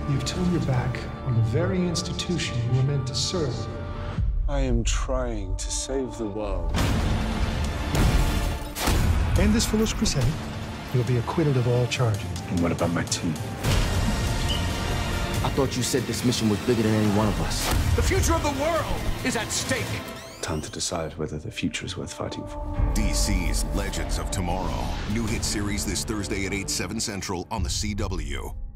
You've turned your back on the very institution you were meant to serve. I am trying to save the world. And this foolish crusade, you'll be acquitted of all charges. And what about my team? I thought you said this mission was bigger than any one of us. The future of the world is at stake. Time to decide whether the future is worth fighting for. DC's Legends of Tomorrow. New hit series this Thursday at 8, 7 Central on the CW.